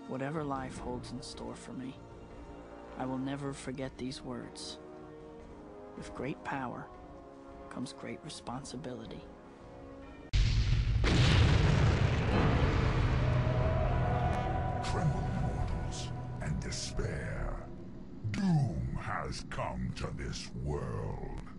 Whatever life holds in store for me, I will never forget these words. With great power comes great responsibility. Tremble, mortals, and despair. Doom has come to this world.